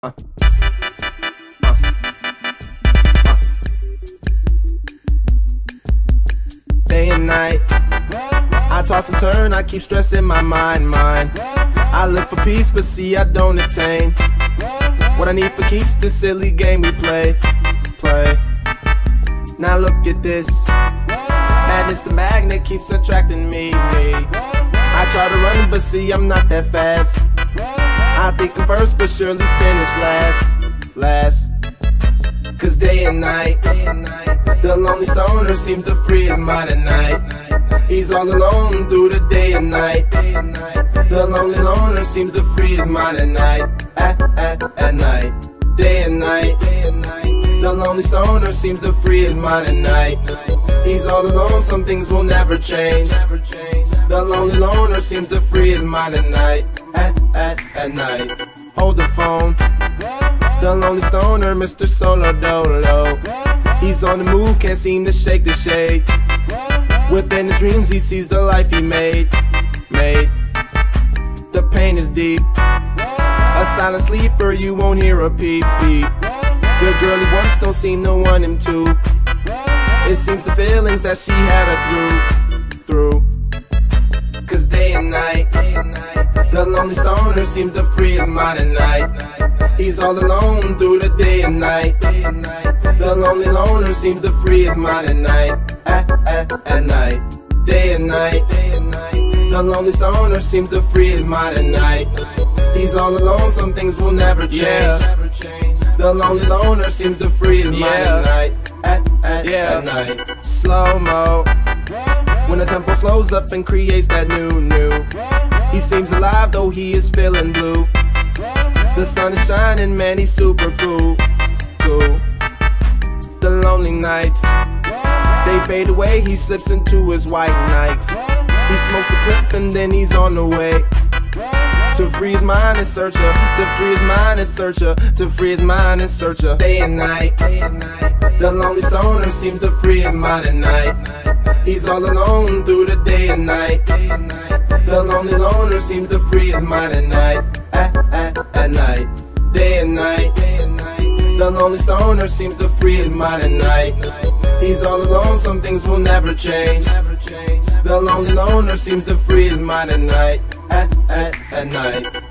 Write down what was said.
Day and night, I toss and turn, I keep stressing my mind. I look for peace, but see I don't attain what I need for keeps this silly game we play. Now look at this, madness, the magnet keeps attracting me. I try to run, but see I'm not that fast. I think I'm first, but surely finish last. Cause day and night, the lonely stoner seems to free his mind at night. He's all alone through the day and night. The lonely loner seems to free his mind at night. At night, day and night. The lonely stoner seems to free his mind at night. He's all alone, some things will never change. The lonely loner seems to free his mind at night. At night, hold the phone. The lonely stoner, Mr. Solo Dolo. He's on the move, can't seem to shake the shade. Within his dreams he sees the life he made. The pain is deep, a silent sleeper, you won't hear a peep. The girl he wants don't seem to want him to. It seems the feelings that she had her through. Cause day and night, the lonely stoner seems to free his mind at night. He's all alone through the day and night. The lonely loner seems to free his mind at night. At night, day and night. The lonely stoner seems to free his mind at night. He's all alone, some things will never change. The lonely loner seems to free his mind at night. At night, slow-mo, when the tempo slows up and creates that new. He seems alive though he is feeling blue. The sun is shining, man, he's super cool. The lonely nights, they fade away, he slips into his white nights. He smokes a clip and then he's on the way to free his mind and search her, to free his mind and search her, to free his mind and search her. Day and night, the lonely stoner seems to free his mind at night. He's all alone through the day and night. The lonely loner seems to free his mind at night. At night, day and night. The lonely stoner seems to free his mind at night. He's all alone, some things will never change. The lonely loner seems to free his mind at night. At night.